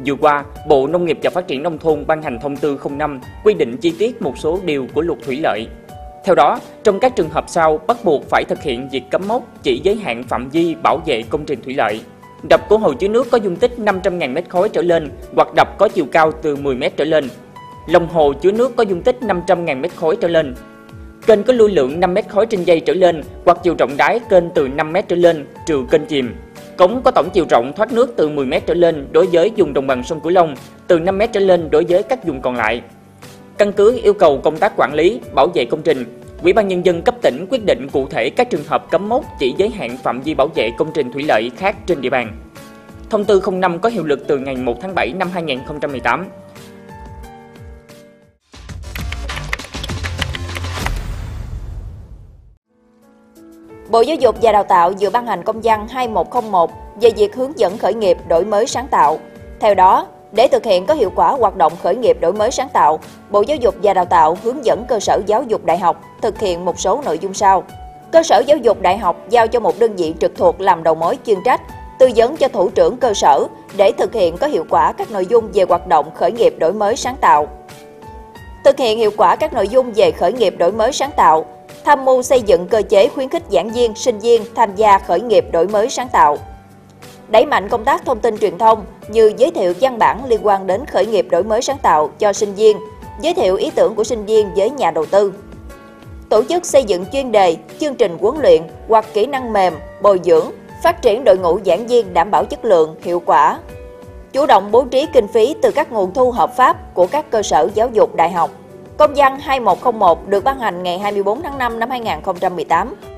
Vừa qua, Bộ Nông nghiệp và Phát triển Nông thôn ban hành thông tư 05 quy định chi tiết một số điều của Luật Thủy lợi. Theo đó, trong các trường hợp sau bắt buộc phải thực hiện việc cắm mốc chỉ giới hạn phạm vi bảo vệ công trình thủy lợi. Đập của hồ chứa nước có dung tích 500.000 m3 trở lên hoặc đập có chiều cao từ 10 m trở lên. Lòng hồ chứa nước có dung tích 500.000 m3 trở lên. Kênh có lưu lượng 5 m khối trên giây trở lên hoặc chiều rộng đáy kênh từ 5 m trở lên trừ kênh chìm. Cống có tổng chiều rộng thoát nước từ 10 m trở lên đối với vùng đồng bằng sông Cửu Long, từ 5 m trở lên đối với các vùng còn lại. Căn cứ yêu cầu công tác quản lý, bảo vệ công trình, Ủy ban Nhân dân cấp tỉnh quyết định cụ thể các trường hợp cắm mốc chỉ giới hạn phạm vi bảo vệ công trình thủy lợi khác trên địa bàn. Thông tư 05 có hiệu lực từ ngày 1 tháng 7 năm 2018. Bộ Giáo dục và Đào tạo vừa ban hành công văn 2101 về việc hướng dẫn khởi nghiệp đổi mới sáng tạo. Theo đó, để thực hiện có hiệu quả hoạt động khởi nghiệp đổi mới sáng tạo, Bộ Giáo dục và Đào tạo hướng dẫn cơ sở giáo dục đại học thực hiện một số nội dung sau. Cơ sở giáo dục đại học giao cho một đơn vị trực thuộc làm đầu mối chuyên trách, tư vấn cho thủ trưởng cơ sở để thực hiện có hiệu quả các nội dung về hoạt động khởi nghiệp đổi mới sáng tạo. Thực hiện hiệu quả các nội dung về khởi nghiệp đổi mới sáng tạo, tham mưu xây dựng cơ chế khuyến khích giảng viên, sinh viên tham gia khởi nghiệp đổi mới sáng tạo. Đẩy mạnh công tác thông tin truyền thông như giới thiệu văn bản liên quan đến khởi nghiệp đổi mới sáng tạo cho sinh viên, giới thiệu ý tưởng của sinh viên với nhà đầu tư. Tổ chức xây dựng chuyên đề, chương trình huấn luyện hoặc kỹ năng mềm, bồi dưỡng, phát triển đội ngũ giảng viên đảm bảo chất lượng, hiệu quả. Chủ động bố trí kinh phí từ các nguồn thu hợp pháp của các cơ sở giáo dục đại học. Công văn 2101 được ban hành ngày 24 tháng 5 năm 2018